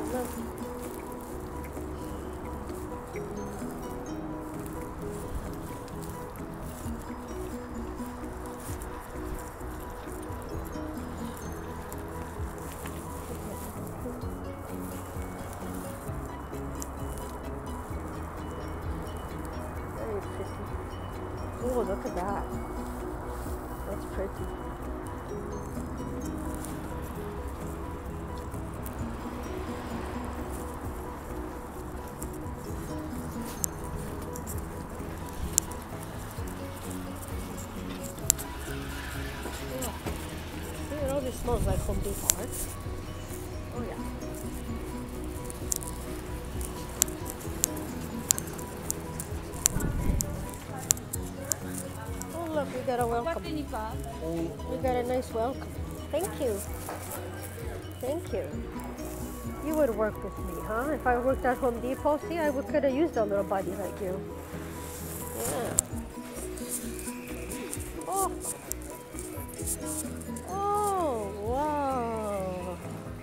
Look. Very pretty. Oh, look at that. That's pretty. Yeah. It always smells like Home Depot, right? Oh yeah. Oh look, we got a welcome. We got a nice welcome. Thank you. Thank you. You would work with me, huh? If I worked at Home Depot, see, I could have used a little buddy like you. Yeah. Oh. Oh, wow.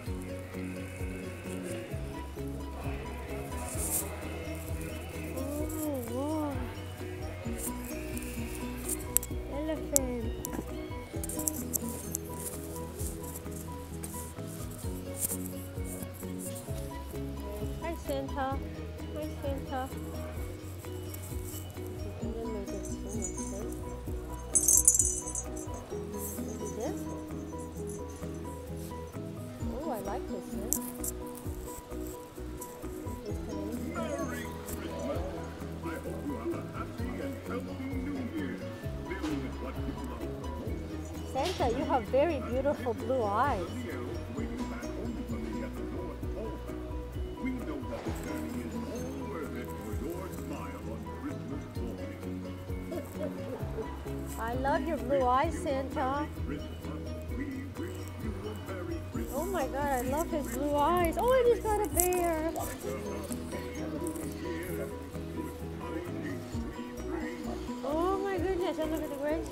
Oh, wow. Elephant. Hi, Santa. Hi, Santa. And then maybe this one. Maybe this one. Oh, I like this one. Merry Christmas! I hope you have a happy and healthy New Year, filled with what you love the most. Santa, you have very beautiful blue eyes. The elves waiting back home for me at the North Pole. We know that the journey is all worth it for your smile on Christmas morning. I love your blue eyes, Santa. Christmas, we wish you a Merry Christmas. Oh my God, I love his blue eyes. Oh, and he's got a bear. Oh my goodness, and look at the Grinch.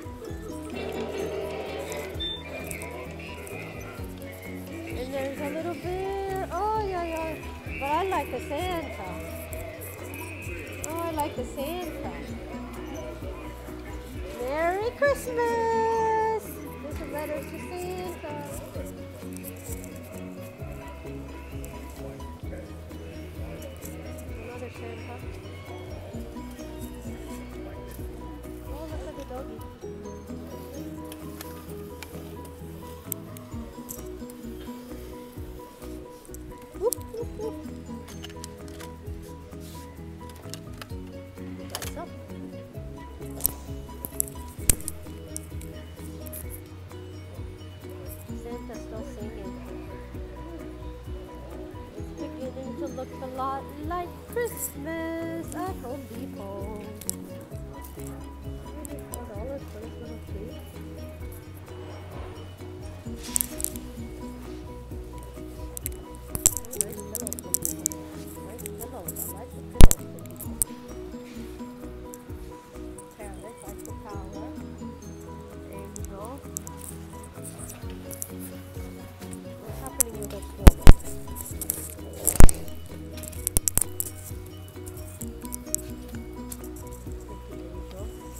And there's a little bear. Oh, yeah, yeah. But I like the Santa. Oh, I like the Santa. Merry Christmas! There's some letters to Santa. Another Santa. Oh, look at the doggy. Whoop, whoop, whoop. That's up. Santa's still singing. It's beginning to look a lot like Christmas at Home Depot. $4 for this little tree. Nice pillows. Nice pillows. I like the pillows. Carrot, like the power. Angel. What's happening with this woman? Pretty angel.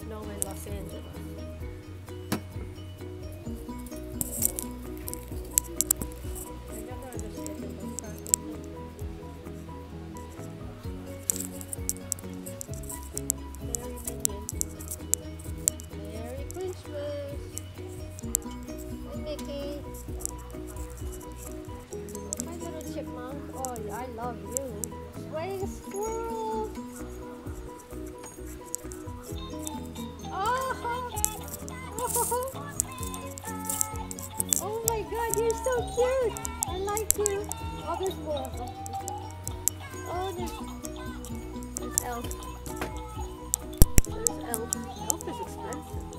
snow in Los Angeles. I never understood the book cartoon. Merry Minions. Merry Christmas. Hi, Mickey. My little chipmunk. Oh, I love you. Swaying squirrel. Oh, oh my God, you're so cute. I like you. Oh, there's more. Oh, there's Elf. There's Elf. Elf is expensive.